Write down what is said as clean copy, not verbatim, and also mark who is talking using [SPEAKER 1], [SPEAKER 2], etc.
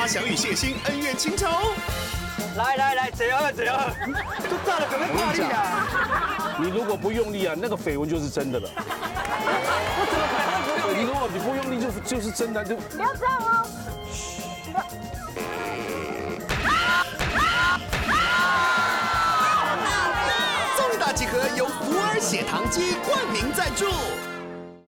[SPEAKER 1] 阿翔与谢欣恩怨情仇。
[SPEAKER 2] 来，怎样？都炸了，准备挂力啊！
[SPEAKER 3] 你如果不用力啊，那个绯闻就是真的了。
[SPEAKER 2] 我怎么可能不用力？
[SPEAKER 3] 你如果你不用力就是真的，就
[SPEAKER 4] 不要这样哦。
[SPEAKER 1] 综艺大集合由福尔血糖机冠名赞助。